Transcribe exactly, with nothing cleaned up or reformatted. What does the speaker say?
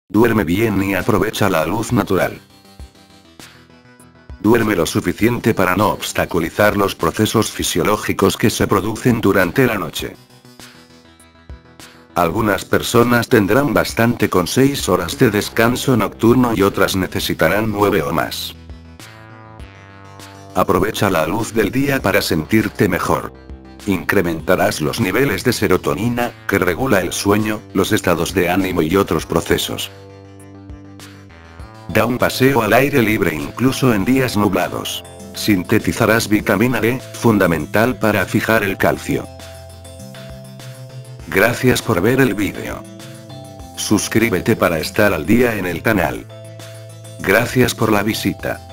Duerme bien y aprovecha la luz natural. Duerme lo suficiente para no obstaculizar los procesos fisiológicos que se producen durante la noche. Algunas personas tendrán bastante con seis horas de descanso nocturno y otras necesitarán nueve o más. Aprovecha la luz del día para sentirte mejor. Incrementarás los niveles de serotonina, que regula el sueño, los estados de ánimo y otros procesos. Da un paseo al aire libre incluso en días nublados. Sintetizarás vitamina D, fundamental para fijar el calcio. Gracias por ver el vídeo. Suscríbete para estar al día en el canal. Gracias por la visita.